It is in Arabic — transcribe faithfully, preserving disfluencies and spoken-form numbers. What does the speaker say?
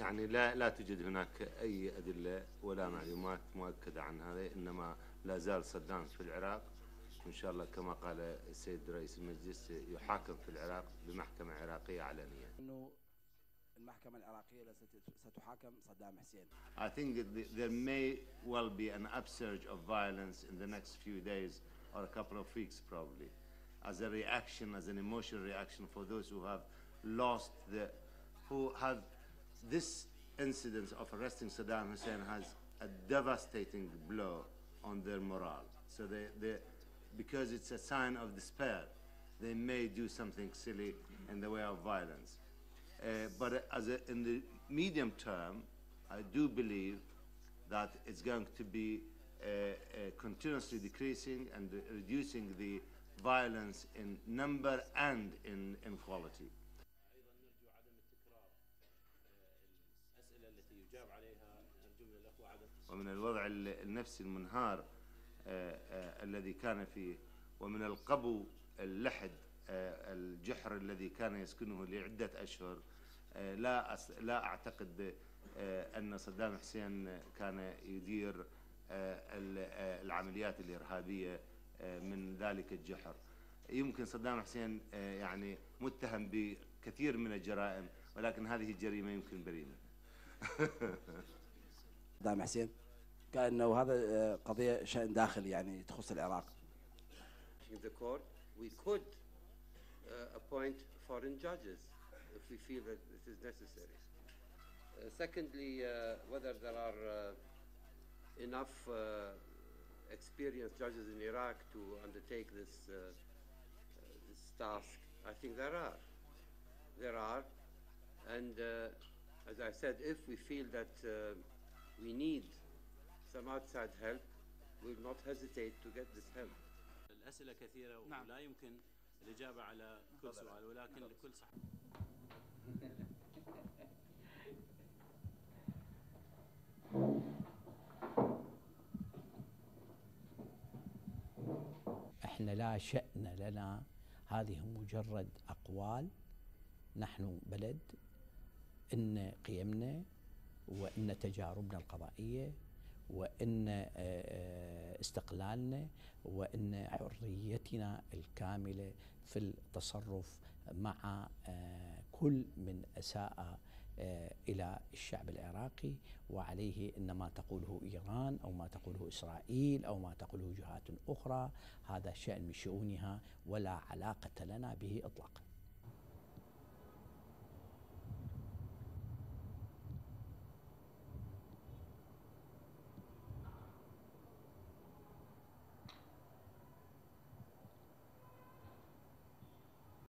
يعني لا لا توجد هناك أي أدلة ولا معلومات مؤكدة عن هذا، إنما لا زال صدام في العراق، وإن شاء الله كما قال السيد رئيس المجلس يحاكم في العراق بمحكمة عراقية علنية. إنه المحكمة العراقية ستحاكم صدام حسين. I think that there may well be an upsurge of violence in the next few days or a couple of weeks probably, as a reaction, as an emotional reaction for those who have lost the, who have this incident of arresting Saddam Hussein has a devastating blow on their morale. So they, they, because it's a sign of despair, they may do something silly in the way of violence. Uh, but as a, in the medium term, I do believe that it's going to be uh, uh, continuously decreasing and reducing the violence in number and in, in quality. ومن الوضع النفسي المنهار آه، آه، الذي كان فيه، ومن القبو اللحد آه، الجحر الذي كان يسكنه لعدة أشهر، آه، لا لا أعتقد آه، أن صدام حسين كان يدير آه، العمليات الإرهابية آه، من ذلك الجحر. يمكن صدام حسين آه، يعني متهم بكثير من الجرائم، ولكن هذه الجريمة يمكن بريء منها. صدام حسين كأنه هذا قضية شأن داخلي يعني تخص العراق. In the court, we could uh, appoint foreign judges if we feel that this is necessary. Uh, secondly, uh, whether there are uh, enough uh, experienced judges in Iraq to undertake this, uh, uh, this task, I think there are. There are, and uh, as I said, if we feel that uh, we need some outside help, we will not hesitate to get this help. الأسئلة كثيرة نعم. ولا يمكن الإجابة على كل سؤال، ولكن لكل صح. احنا لا شأن لنا، هذه مجرد أقوال. نحن بلد إن قيمنا وإن تجاربنا القضائية وإن استقلالنا وإن حريتنا الكاملة في التصرف مع كل من أساء إلى الشعب العراقي، وعليه إن ما تقوله إيران أو ما تقوله إسرائيل أو ما تقوله جهات أخرى هذا شأن من شؤونها ولا علاقة لنا به إطلاقا.